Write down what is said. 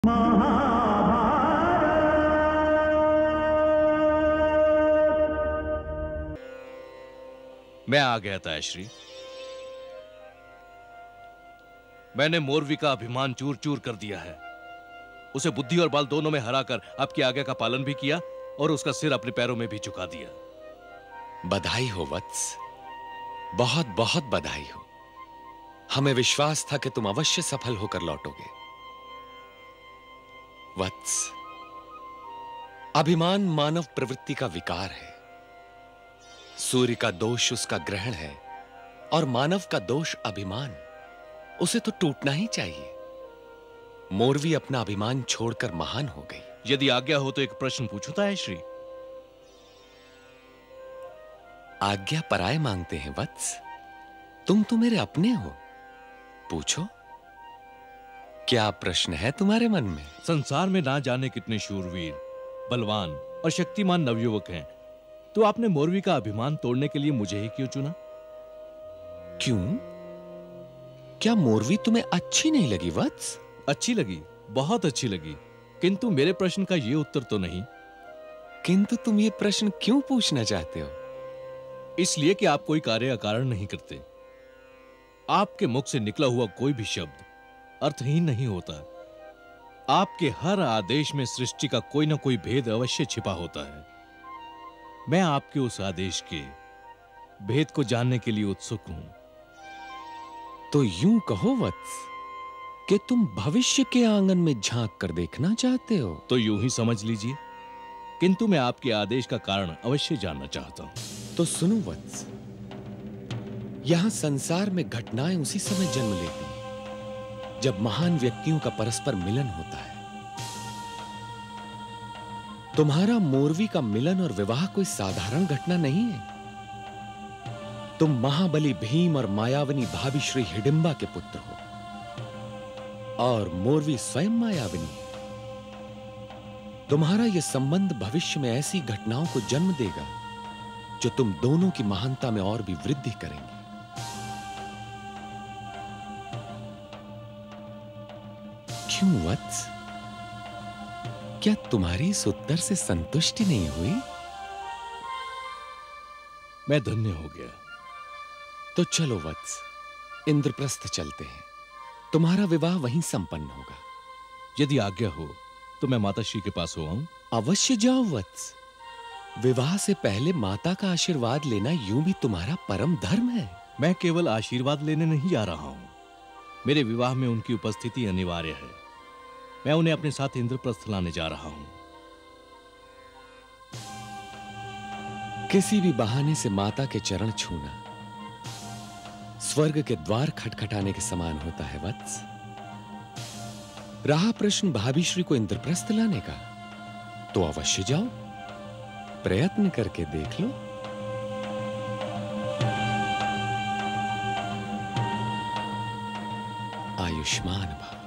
मैं आ गया था श्री। मैंने मोरवी का अभिमान चूर चूर कर दिया है। उसे बुद्धि और बल दोनों में हराकर आपकी आज्ञा का पालन भी किया और उसका सिर अपने पैरों में भी झुका दिया। बधाई हो वत्स, बहुत बहुत बधाई हो। हमें विश्वास था कि तुम अवश्य सफल होकर लौटोगे। वत्स, अभिमान मानव प्रवृत्ति का विकार है। सूर्य का दोष उसका ग्रहण है और मानव का दोष अभिमान। उसे तो टूटना ही चाहिए। मोरवी अपना अभिमान छोड़कर महान हो गई। यदि आज्ञा हो तो एक प्रश्न पूछूं है श्री। आज्ञा पराये मांगते हैं वत्स, तुम तो मेरे अपने हो। पूछो, क्या प्रश्न है तुम्हारे मन में? संसार में ना जाने कितने शूरवीर, बलवान और शक्तिमान नवयुवक हैं, तो आपने मोरवी का अभिमान तोड़ने के लिए मुझे ही क्यों चुना? क्यों? क्या मोरवी तुम्हें अच्छी नहीं लगी वत्स? अच्छी लगी, बहुत अच्छी लगी, किंतु मेरे प्रश्न का यह उत्तर तो नहीं। किंतु तुम ये प्रश्न क्यों पूछना चाहते हो? इसलिए कि आप कोई कार्य अकारण नहीं करते। आपके मुख से निकला हुआ कोई भी शब्द अर्थहीन नहीं होता। आपके हर आदेश में सृष्टि का कोई ना कोई भेद अवश्य छिपा होता है। मैं आपके उस आदेश के भेद को जानने के लिए उत्सुक हूं। तो यूं कहो वत्स कि तुम भविष्य के आंगन में झांक कर देखना चाहते हो। तो यूं ही समझ लीजिए, किंतु मैं आपके आदेश का कारण अवश्य जानना चाहता हूं। तो सुनो वत्स, यहां संसार में घटनाएं उसी समय जन्म लेती हैं जब महान व्यक्तियों का परस्पर मिलन होता है। तुम्हारा मोरवी का मिलन और विवाह कोई साधारण घटना नहीं है। तुम महाबली भीम और मायावनी भाभी श्री हिडिंबा के पुत्र हो और मोरवी स्वयं मायावनी है। तुम्हारा यह संबंध भविष्य में ऐसी घटनाओं को जन्म देगा जो तुम दोनों की महानता में और भी वृद्धि करेंगे। क्यों वत्स, क्या तुम्हारी इस उत्तर से संतुष्टि नहीं हुई? मैं धन्य हो गया। तो चलो वत्स, इंद्रप्रस्थ चलते हैं। तुम्हारा विवाह वहीं संपन्न होगा। यदि आज्ञा हो तो मैं माता श्री के पास हो आऊं? अवश्य जाओ वत्स। विवाह से पहले माता का आशीर्वाद लेना यूं भी तुम्हारा परम धर्म है। मैं केवल आशीर्वाद लेने नहीं जा रहा हूं। मेरे विवाह में उनकी उपस्थिति अनिवार्य है। मैं उन्हें अपने साथ इंद्रप्रस्थ लाने जा रहा हूं। किसी भी बहाने से माता के चरण छूना स्वर्ग के द्वार खटखटाने के समान होता है वत्स। रहा प्रश्न भाभी श्री को इंद्रप्रस्थ लाने का, तो अवश्य जाओ, प्रयत्न करके देख लो। आयुष्मान भव।